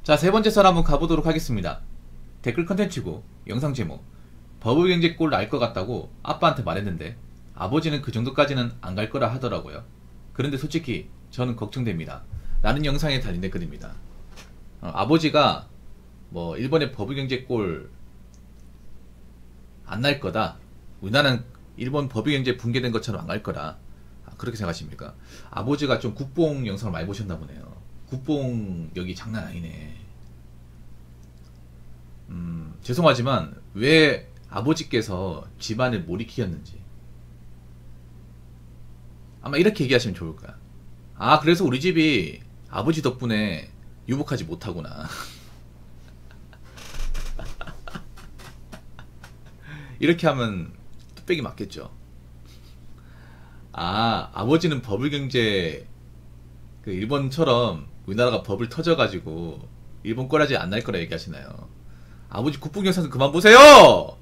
자, 세 번째 썰 한번 가보도록 하겠습니다. 댓글 컨텐츠고 영상 제목 버블경제 꼴 날 것 같다고 아빠한테 말했는데 아버지는 그 정도까지는 안 갈 거라 하더라고요. 그런데 솔직히 저는 걱정됩니다. 라는 영상에 달린 댓글입니다. 아버지가 뭐 일본의 버블경제 꼴 안 날 거다, 우리나라는 일본 버블경제 붕괴된 것처럼 안 갈 거라, 그렇게 생각하십니까? 아버지가 좀 국뽕 영상을 많이 보셨나 보네요. 국뽕력이 장난 아니네. 죄송하지만 왜 아버지께서 집안을 못 익히셨는지 아마 이렇게 얘기하시면 좋을 거야. 아, 그래서 우리 집이 아버지 덕분에 유복하지 못하구나. 이렇게 하면 뚝배기 맞겠죠. 아, 아버지는 버블경제 그 일본처럼 우리나라가 버블 터져가지고 일본 꼴하지 안 날 거라 얘기하시나요? 아버지 국뽕 영상 그만 보세요!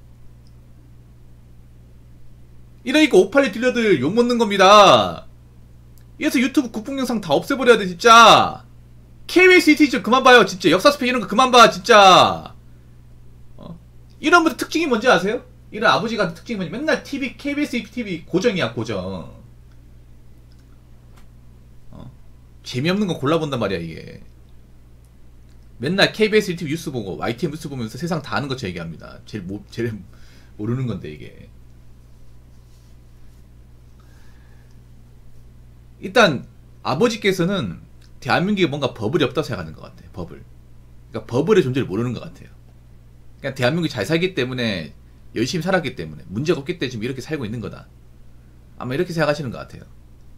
이러니까 582 딜러들 욕먹는 겁니다. 이래서 유튜브 국뽕 영상 다 없애버려야 돼 진짜. KBS ETV 좀 그만 봐요 진짜. 역사 스펙 이런 거 그만 봐 진짜. 이런 분들 특징이 뭔지 아세요? 이런 아버지 같은 특징이 뭔지, 맨날 TV, KBS ETV 고정이야 고정. 재미없는 거 골라본단 말이야 이게. 맨날 KBS ETV 뉴스 보고 YTN 뉴스 보면서 세상 다 아는 것처럼 얘기합니다. 제일 모르는 건데 이게. 일단 아버지께서는 대한민국에 뭔가 버블이 없다고 생각하는 것 같아요. 버블. 그러니까 버블의 존재를 모르는 것 같아요. 그냥 대한민국이 잘 살기 때문에, 열심히 살았기 때문에, 문제가 없기 때문에 지금 이렇게 살고 있는 거다. 아마 이렇게 생각하시는 것 같아요.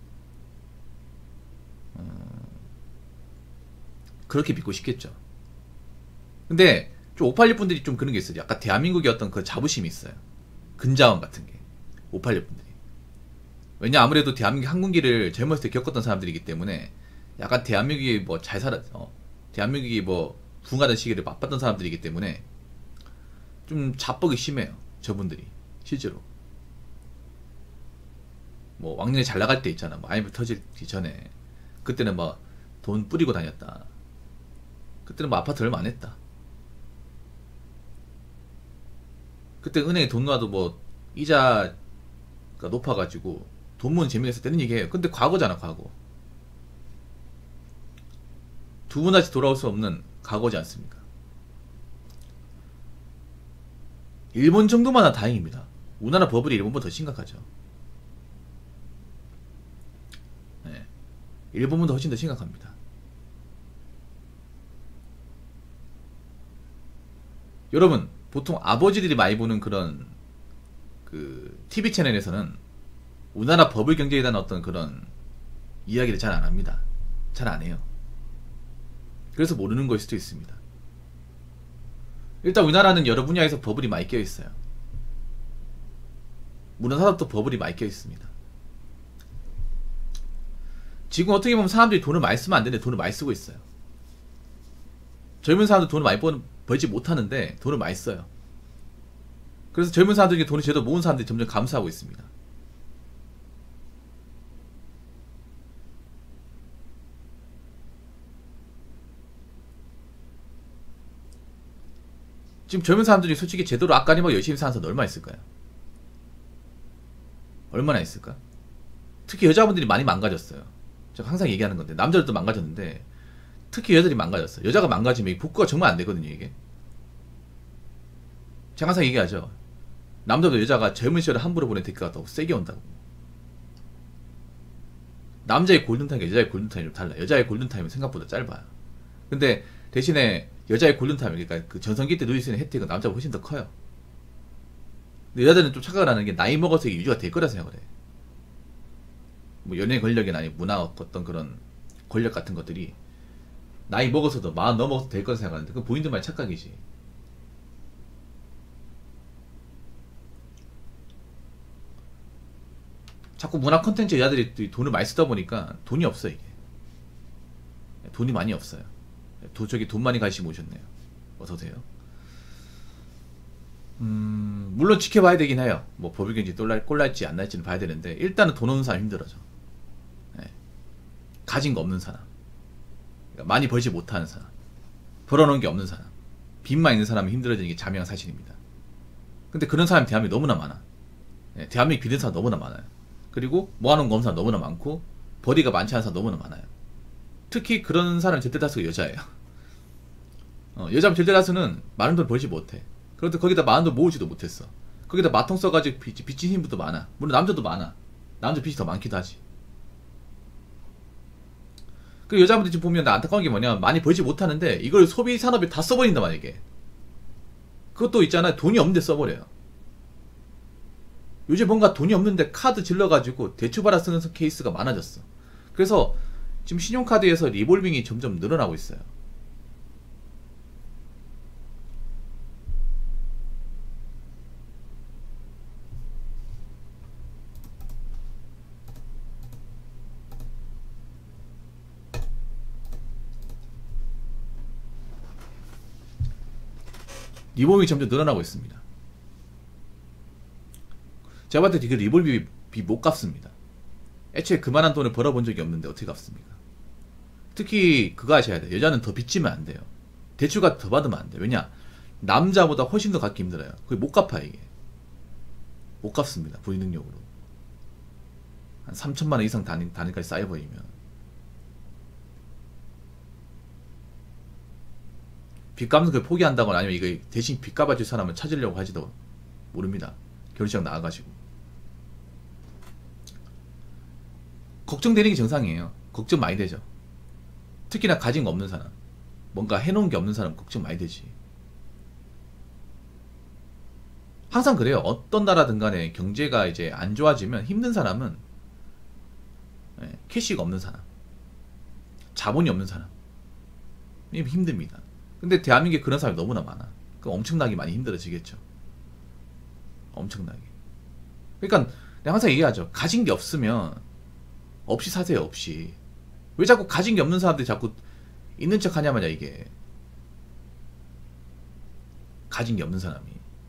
그렇게 믿고 싶겠죠. 근데 좀 586 분들이 좀 그런 게 있어요. 약간 대한민국의 어떤 그 자부심이 있어요. 근자원 같은 게. 586 분들이. 왜냐, 아무래도 대한민국 항공기를 젊었을 때 겪었던 사람들이기 때문에 약간 대한민국이 뭐 잘 대한민국이 뭐 부흥하던 시기를 맛봤던 사람들이기 때문에 좀 자뻑이 심해요. 저분들이. 실제로. 뭐 왕년에 잘 나갈 때 있잖아. 뭐 IMF 터지기 전에. 그때는 뭐 돈 뿌리고 다녔다. 그때는 뭐 아파트 얼마 안 했다. 그때 은행에 돈 놔도 뭐 이자가 높아가지고 돈 모으는 재미가 있을 때는 얘기해요. 근데 과거잖아, 과거. 두 번 다시 돌아올 수 없는 과거지 않습니까? 일본 정도만 다행입니다. 우리나라 버블이 일본보다 더 심각하죠. 네. 일본보다 훨씬 더 심각합니다. 여러분, 보통 아버지들이 많이 보는 그런 그 TV 채널에서는 우리나라 버블 경제에 대한 어떤 그런 이야기를 잘 안 합니다. 잘 안 해요. 그래서 모르는 걸 수도 있습니다. 일단 우리나라는 여러 분야에서 버블이 많이 껴 있어요. 문화산업도 버블이 많이 껴 있습니다. 지금 어떻게 보면 사람들이 돈을 많이 쓰면 안 되는데 돈을 많이 쓰고 있어요. 젊은 사람들 돈을 많이 벌지 못하는데 돈을 많이 써요. 그래서 젊은 사람들에게 돈을 제대로 모은 사람들이 점점 감소하고 있습니다. 지금 젊은 사람들이 솔직히 제대로 아까리만 열심히 사는 사람 얼마나 있을까요? 얼마나 있을까? 특히 여자분들이 많이 망가졌어요. 제가 항상 얘기하는 건데, 남자들도 망가졌는데 특히 여자들이 망가졌어요. 여자가 망가지면 복구가 정말 안 되거든요, 이게. 제가 항상 얘기하죠. 남자도 여자가 젊은 시절에 함부로 보낸 대가가 더 세게 온다고. 남자의 골든타임과 여자의 골든타임이 좀 달라요. 여자의 골든타임은 생각보다 짧아요. 근데 대신에 여자의 골든타임, 그러니까 그 전성기 때 누릴 수 있는 혜택은 남자가 훨씬 더 커요. 근데 여자들은 좀 착각을 하는 게 나이 먹어서 이게 유지가 될 거라 생각을 해. 뭐 연애 권력이나 아니 문화 어떤 그런 권력 같은 것들이 나이 먹어서도 마흔 넘어서 될 거라 생각하는데 그건 본인들만의 착각이지. 자꾸 문화 콘텐츠 여자들이 돈을 많이 쓰다 보니까 돈이 없어 이게. 돈이 많이 없어요. 저기 돈 많이 가시고 오셨네요. 어서오세요. 물론 지켜봐야 되긴 해요. 뭐 법일경제 꼴날지 안 날지는 봐야 되는데 일단은 돈 없는 사람 힘들어져. 네. 가진 거 없는 사람, 그러니까 많이 벌지 못하는 사람, 벌어놓은 게 없는 사람, 빚만 있는 사람이 힘들어지는 게 자명한 사실입니다. 근데 그런 사람이 대한민국에 너무나 많아. 예, 대한민국에 빚은 사람 너무나 많아요. 그리고 모아놓은 거 없는 사람 너무나 많고 벌이가 많지 않은 사람 너무나 많아요. 특히 그런 사람은 절대 다수가 여자예요. 여자면 절대 다수는 많은 돈 벌지 못해. 그런데 거기다 많은 돈 모으지도 못했어. 거기다 마통 써가지고 빚진 힘도 많아. 물론 남자도 많아. 남자 빚이 더 많기도 하지. 그 여자분들 지금 보면 나 안타까운 게 뭐냐, 많이 벌지 못하는데 이걸 소비 산업에 다 써버린단 말이야 이게. 그것도 있잖아요, 돈이 없는데 써버려요. 요즘 뭔가 돈이 없는데 카드 질러가지고 대출 받아 쓰는 케이스가 많아졌어. 그래서 지금 신용카드에서 리볼빙이 점점 늘어나고 있어요. 리볼빙이 점점 늘어나고 있습니다. 제가 봤을 때 그 리볼빙이 못 갚습니다. 애초에 그만한 돈을 벌어본 적이 없는데 어떻게 갚습니까? 특히 그거 하셔야 돼요. 여자는 더 빚지면 안 돼요. 대출가 더 받으면 안 돼요. 왜냐? 남자보다 훨씬 더 갚기 힘들어요. 그게 못 갚아요 이게. 못 갚습니다. 부의 능력으로. 한 3천만 원 이상 단위까지 쌓여버리면. 빚 갚는 걸 포기한다거나 아니면 이거 대신 빚 갚아줄 사람을 찾으려고 하지도 모릅니다. 결혼식 나와가지고. 걱정되는 게 정상이에요. 걱정 많이 되죠. 특히나 가진 거 없는 사람, 뭔가 해놓은 게 없는 사람 걱정 많이 되지. 항상 그래요. 어떤 나라든 간에 경제가 이제 안 좋아지면 힘든 사람은 캐시가 없는 사람, 자본이 없는 사람이 힘듭니다. 근데 대한민국에 그런 사람이 너무나 많아. 그럼 엄청나게 많이 힘들어지겠죠. 엄청나게. 그러니까 내가 항상 얘기하죠. 가진 게 없으면 없이 사세요. 없이. 왜 자꾸 가진 게 없는 사람들이 자꾸 있는 척 하냐마냐 이게. 가진 게 없는 사람이.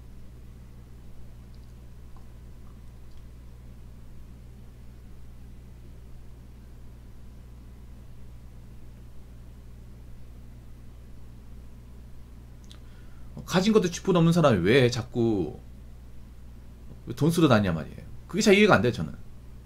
가진 것도 쥐뿔 없는 사람이 왜 자꾸 돈 쓰러 다니냐 말이에요. 그게 잘 이해가 안 돼요 저는.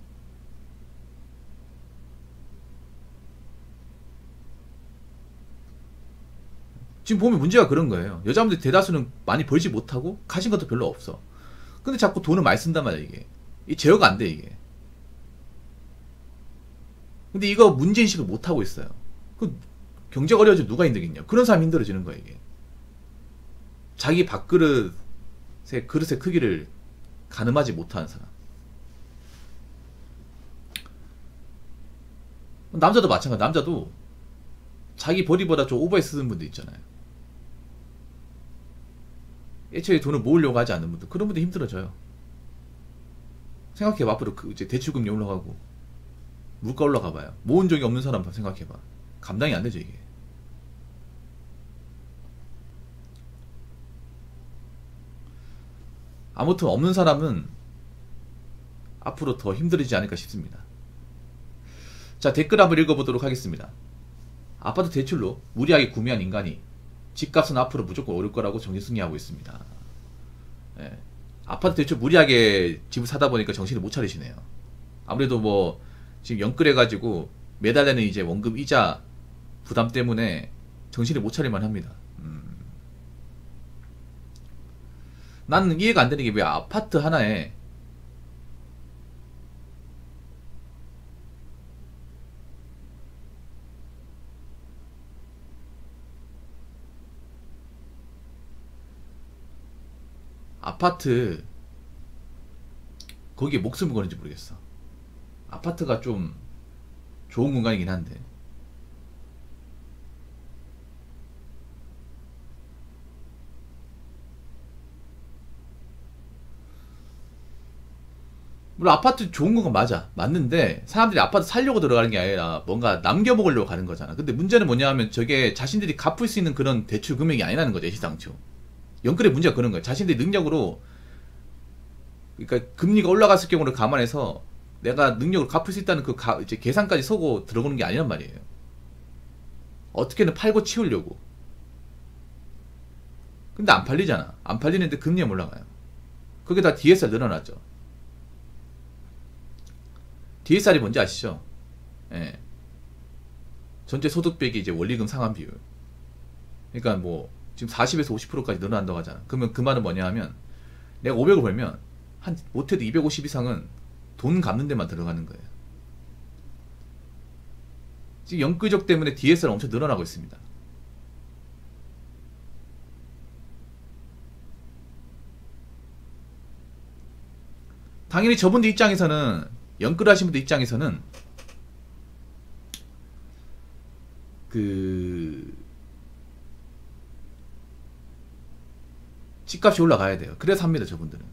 지금 보면 문제가 그런 거예요. 여자분들 대다수는 많이 벌지 못하고 가진 것도 별로 없어. 근데 자꾸 돈을 많이 쓴단 말이야 이게. 이 제어가 안 돼 이게. 근데 이거 문제인식을 못하고 있어요. 그 경제가 어려워지면 누가 힘들겠냐. 그런 사람이 힘들어지는 거야 이게. 자기 밥그릇의 그릇의 크기를 가늠하지 못하는 사람. 남자도 마찬가지. 남자도 자기 벌이보다 좀 오버해 쓰는 분들 있잖아요. 애초에 돈을 모으려고 하지 않는 분들, 그런 분들 힘들어져요. 생각해봐. 앞으로 이제 대출금리 올라가고 물가 올라가봐요. 모은 적이 없는 사람 생각해봐. 감당이 안 되죠 이게. 아무튼 없는 사람은 앞으로 더 힘들어지지 않을까 싶습니다. 자, 댓글 한번 읽어보도록 하겠습니다. 아파트 대출로 무리하게 구매한 인간이 집값은 앞으로 무조건 오를 거라고 정신승리하고 있습니다. 예. 아파트 대출 무리하게 집을 사다 보니까 정신을 못 차리시네요. 아무래도 뭐 지금 연끌해가지고 매달 내는 이제 원금 이자 부담 때문에 정신을 못 차릴만 합니다. 나는 이해가 안 되는 게 왜 아파트 하나에 아파트 거기에 목숨을 거는지 모르겠어. 아파트가 좀 좋은 공간이긴 한데 물론 아파트 좋은 건 맞는데 사람들이 아파트 살려고 들어가는 게 아니라 뭔가 남겨먹으려고 가는 거잖아. 근데 문제는 뭐냐 하면 저게 자신들이 갚을 수 있는 그런 대출 금액이 아니라는 거죠. 시상초 연끌의 문제가 그런 거예요. 자신들이 능력으로, 그러니까 금리가 올라갔을 경우를 감안해서 내가 능력을 갚을 수 있다는 그 이제 계산까지 서고 들어오는 게 아니란 말이에요. 어떻게든 팔고 치우려고. 근데 안 팔리잖아. 안 팔리는데 금리가 올라가요. 그게 다 DSR 늘어났죠. DSR이 뭔지 아시죠? 예. 전체 소득 빼기 이제 원리금 상환 비율. 그러니까 뭐 지금 40에서 50%까지 늘어난다고 하잖아. 그러면 그 말은 뭐냐 하면 내가 500을 벌면 한 못해도 250 이상은 돈 갚는 데만 들어가는 거예요. 지금 연끌족 때문에 DSR 엄청 늘어나고 있습니다. 당연히 저분들 입장에서는 연끌 하신 분들 입장에서는 집값이 올라가야 돼요. 그래서 삽니다. 저분들은.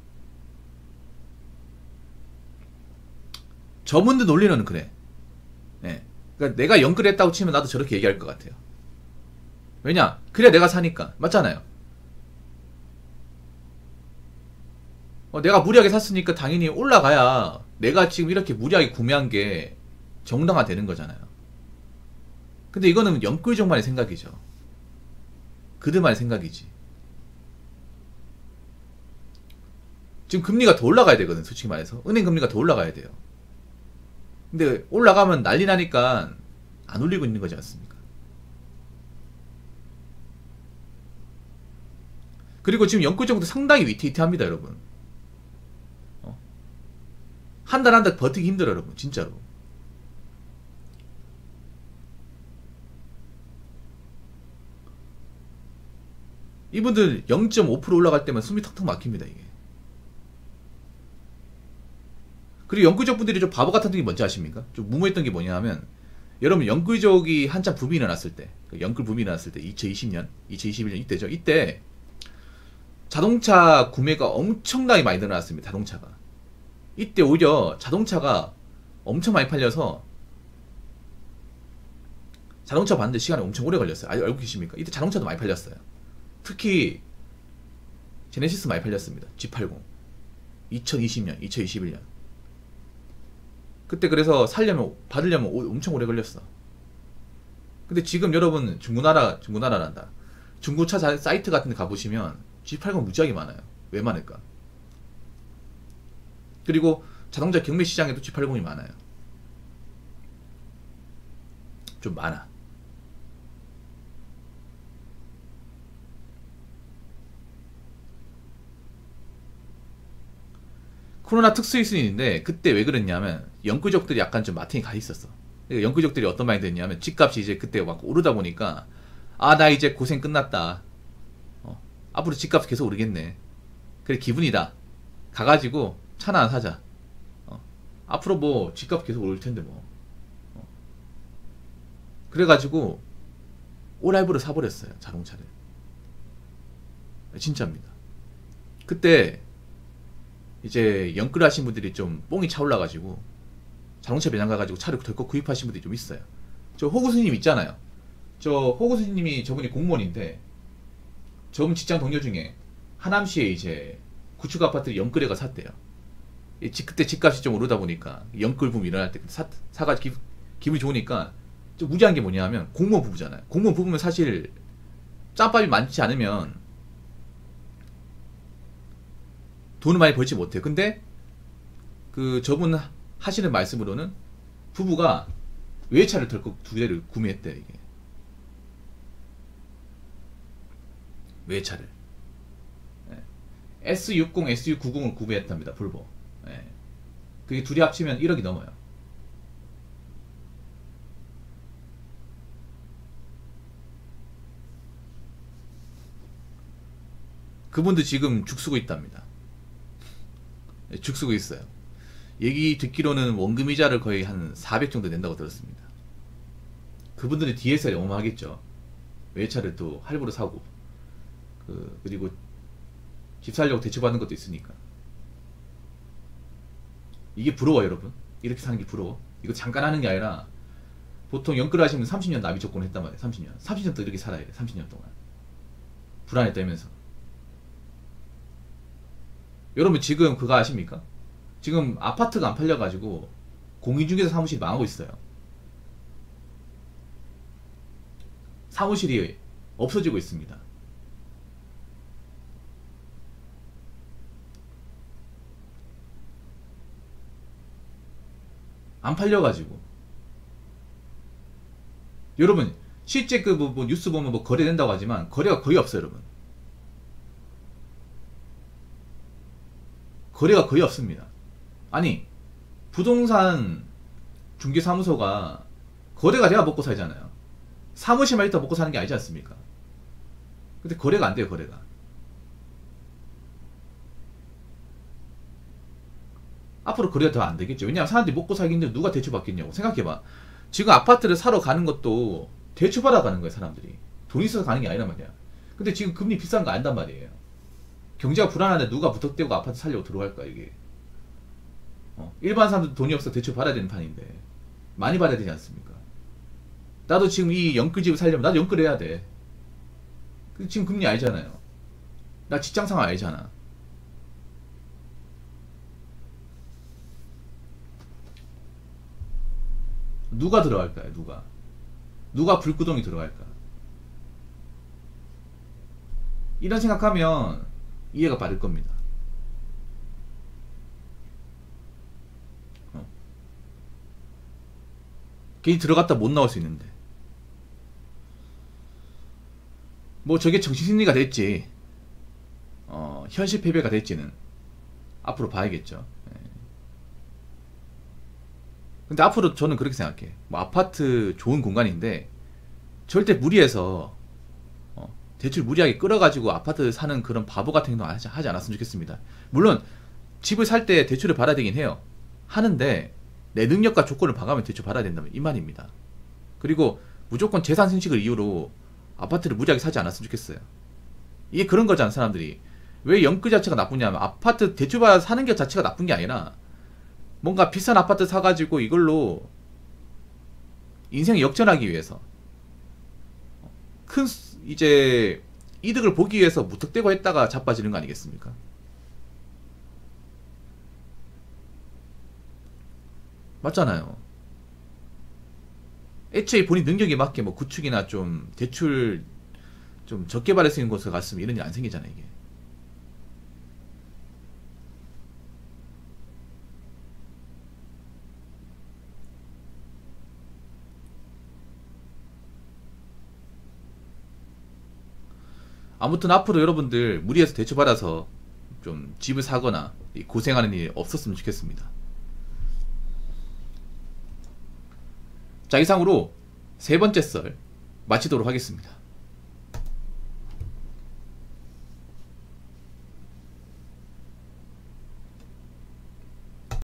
저분들 논리는 그래. 네. 그러니까 내가 연끌했다고 치면 나도 저렇게 얘기할 것 같아요. 왜냐? 그래야 내가 사니까. 맞잖아요. 내가 무리하게 샀으니까 당연히 올라가야 내가 지금 이렇게 무리하게 구매한 게 정당화 되는 거잖아요. 근데 이거는 연끌족만의 생각이죠. 그들만의 생각이지. 지금 금리가 더 올라가야 되거든. 솔직히 말해서 은행 금리가 더 올라가야 돼요. 근데 올라가면 난리 나니까 안 올리고 있는 거지 않습니까? 그리고 지금 연끌족도 상당히 위태위태합니다. 여러분. 한 달 한 달 버티기 힘들어 여러분. 진짜로. 이분들 0.5% 올라갈 때만 숨이 턱턱 막힙니다. 이게. 그리고 연끌족 분들이 좀 바보 같은 게 뭔지 아십니까? 좀 무모했던 게 뭐냐 하면 여러분 연끌족이 한참 붐이 일어났을 때 연끌 붐이 일어났을 때 2020년, 2021년 이때죠. 이때 자동차 구매가 엄청나게 많이 늘어났습니다. 자동차가. 이때 오히려 자동차가 엄청 많이 팔려서 자동차 봤는데 시간이 엄청 오래 걸렸어요. 알고 계십니까? 이때 자동차도 많이 팔렸어요. 특히 제네시스 많이 팔렸습니다. G80 2020년, 2021년 그때 그래서 받으려면 엄청 오래 걸렸어. 근데 지금 여러분 중고나라란다. 중고차 사이트 같은 데 가보시면 G80 무지하게 많아요. 왜 많을까? 그리고 자동차 경매 시장에도 G80이 많아요. 좀 많아. 코로나 특수일 수 있는데 그때 왜 그랬냐면 연끌족들이 약간 좀 마탱이 가 있었어. 그러니까 연끌족들이 어떤 마인드 했냐면 집값이 이제 그때 막 오르다 보니까 아 나 이제 고생 끝났다. 앞으로 집값 계속 오르겠네. 그래 기분이다. 가가지고 차나 하나 사자. 앞으로 뭐 집값 계속 오를 텐데 뭐. 그래가지고 오라이브를 사버렸어요. 자동차를. 진짜입니다. 그때 이제 연끌 하신 분들이 좀 뽕이 차올라가지고 자동차 매장 가가지고 차를 덜컥 구입하신 분들이 좀 있어요. 저 호구스님 있잖아요. 저 호구스님이 저분이 공무원인데 저분 직장 동료 중에 하남시에 이제 구축 아파트를 연끌해가 샀대요. 그때 집값이 좀 오르다 보니까 연끌 붐이 일어날 때 사가지고 기분이 좋으니까 좀 무지한 게 뭐냐 하면 공무원 부부잖아요. 공무원 부부면 사실 짬밥이 많지 않으면 돈을 많이 벌지 못해요. 근데 저분 하시는 말씀으로는 부부가 외제차를 덜컥 2대를 구매했대요. 이게 외제차를 S60, S90을 구매했답니다. 볼보. 그게 둘이 합치면 1억이 넘어요. 그분도 지금 죽쓰고 있답니다. 죽쓰고 있어요. 얘기 듣기로는 원금이자를 거의 한 400 정도 낸다고 들었습니다. 그분들은 DSR이 어마하겠죠. 외차를 또 할부로 사고 그리고 집 살려고 대출받는 것도 있으니까. 이게 부러워 여러분. 이렇게 사는 게 부러워. 이거 잠깐 하는 게 아니라 보통 연끌 하시면 30년 납입 조건 했단 말이에요. 30년 또 이렇게 살아야 돼. 30년 동안 불안에 떨면서. 여러분 지금 그거 아십니까? 지금 아파트가 안 팔려가지고 공인중개사 사무실이 망하고 있어요. 사무실이 없어지고 있습니다. 안 팔려가지고. 여러분 실제 그 뭐 뉴스 보면 뭐 거래된다고 하지만 거래가 거의 없어요, 여러분. 거래가 거의 없습니다. 아니 부동산 중개사무소가 거래가 돼야 먹고 살잖아요. 사무실만 있다 먹고 사는 게 아니지 않습니까? 근데 거래가 안 돼요, 거래가. 앞으로 거래가 더 안 되겠죠. 왜냐하면 사람들이 먹고 살기 힘든데 누가 대출 받겠냐고. 생각해봐. 지금 아파트를 사러 가는 것도 대출 받아 가는 거예요, 사람들이. 돈 있어서 가는 게 아니란 말이야. 근데 지금 금리 비싼 거 안단 말이에요. 경제가 불안한데 누가 무턱대고 아파트 살려고 들어갈까, 이게. 일반 사람들 돈이 없어 대출 받아야 되는 판인데. 많이 받아야 되지 않습니까? 나도 지금 이 영끌집을 살려면 나도 영끌해야 돼. 근데 지금 금리 알잖아요. 나 직장 상황 알잖아. 누가 들어갈까요? 누가 불구덩이 들어갈까? 이런 생각하면 이해가 빠를 겁니다. 괜히 들어갔다 못 나올 수 있는데. 뭐 저게 정신승리가 될지 현실 패배가 될지는 앞으로 봐야겠죠. 근데 앞으로 저는 그렇게 생각해. 뭐 아파트 좋은 공간인데 절대 무리해서 대출 무리하게 끌어가지고 아파트 사는 그런 바보 같은 행동 하지 않았으면 좋겠습니다. 물론 집을 살 때 대출을 받아야 되긴 해요. 하는데 내 능력과 조건을 봐가면 대출 받아야 된다면 이 말입니다. 그리고 무조건 재산 승식을 이유로 아파트를 무리하게 사지 않았으면 좋겠어요. 이게 그런 거잖아, 사람들이. 왜 영끌 자체가 나쁘냐면 아파트 대출 받아 사는 게 자체가 나쁜 게 아니라 뭔가 비싼 아파트 사가지고 이걸로 인생을 역전하기 위해서 큰 이제 이득을 보기 위해서 무턱대고 했다가 자빠지는 거 아니겠습니까? 맞잖아요. 애초에 본인 능력에 맞게 뭐 구축이나 좀 대출 좀 적게 받을 수 있는 곳에 갔으면 이런 일 안 생기잖아요, 이게. 아무튼 앞으로 여러분들 무리해서 대출받아서 좀 집을 사거나 고생하는 일이 없었으면 좋겠습니다. 자, 이상으로 세 번째 썰 마치도록 하겠습니다.